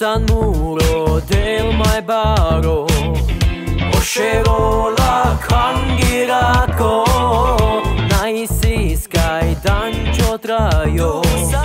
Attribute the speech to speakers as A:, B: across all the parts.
A: San muro del mai baro Oscerola kangiratko Naisi sky dancho trayo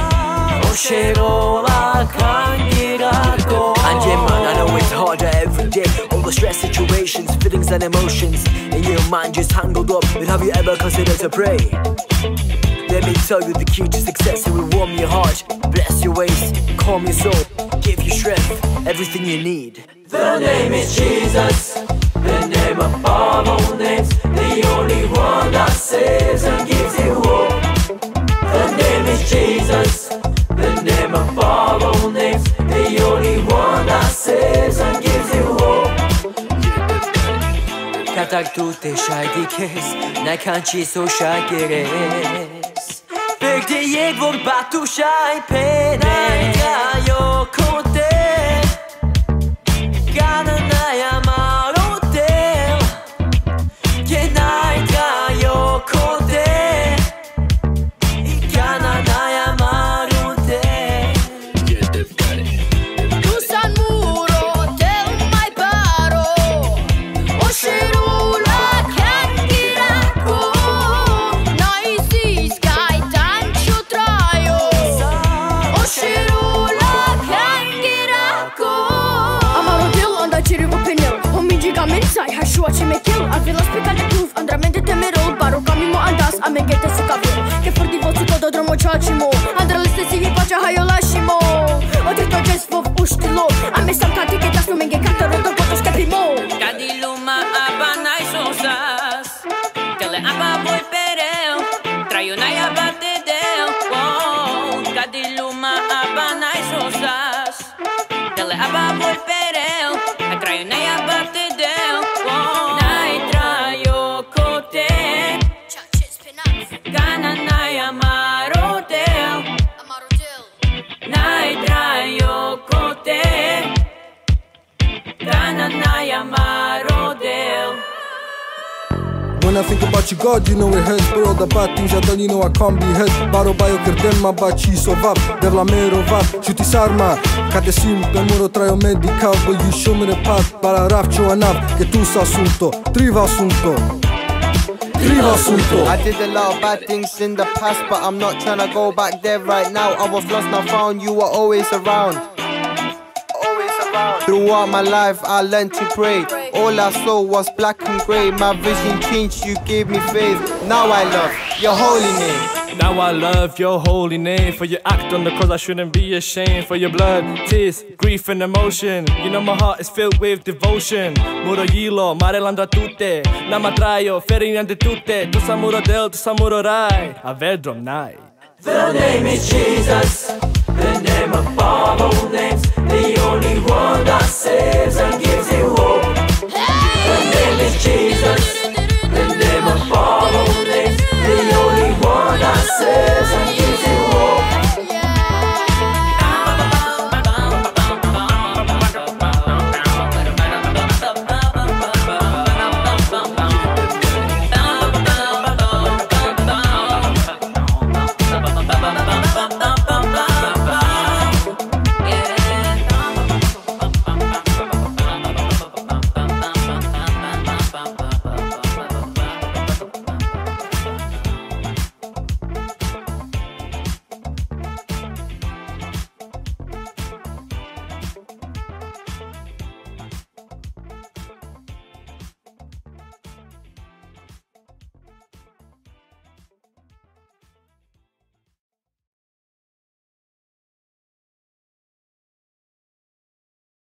A: Oscerola kangiratko
B: man, I know it's harder every day. All the stress situations, feelings and emotions in your mind just tangled up. But have you ever considered to pray? Let me tell you the key to success. It will warm your heart, bless your ways, calm your soul, give you strength, everything you need.
A: The name is Jesus, the name above all names, the only one that saves and gives you hope. The name is Jesus, the name above all names, the only one that saves and gives you hope. Katak tutte shai dikes, na kanchi so shai gires. Big de yeg vor batu shai pene, yo kote. Gana na yamarote, kenai ga yo kote. Gana na yamarote.
C: Tu san muro del mai baro, Oscerula kangirako, Naisi sky dancho trayo, Oscerula kangirako. Amaro del anda cirivo penel, homigi gamin sai hashua chimekil, avila spicate proof, andramente temerul, baro camimo andas, amegete sukavil, che for divoțu todo dromo chachimo, andraliste sigi pacha hayo lashimo, otrito jes vov uštilo, ame sam kati ke das no menge kata rodo poto skapimo.
D: Cadiluma abanai sosas, tele aba boy perel, trayo na abate del. Cadiluma abanai sosas, tele aba boy perel, trayo na abate del. Nai trayo kote, gana na amaro del. Nai trayo kote, gana na amaro del.
E: When I think about you, God, you know it hurts. But all the bad things I've done, you know I can't be hurt. Baro baio credem ma baci sovap, devla mero vap, shuti sarma. Cade sim pe muro traio medical, but you show me the path. Para rap cho anav, che tu sa assunto, triva assunto. Triva assunto.
F: I did a lot of bad things in the past, but I'm not trying to go back there right now. I was lost, now found, you were always around. Throughout my life I learned to pray. All I saw was black and grey. My vision changed, you gave me faith. Now I love your holy name.
G: Now I love your holy name. For your act on the cross I shouldn't be ashamed. For your blood, tears, grief and emotion. You know my heart is filled with devotion. Muro yilo, marelando a tutte. Nama traio, ferinante tutte. Tu sa muro del, tu sa muro rai. A vedrom nai.
A: The name is Jesus,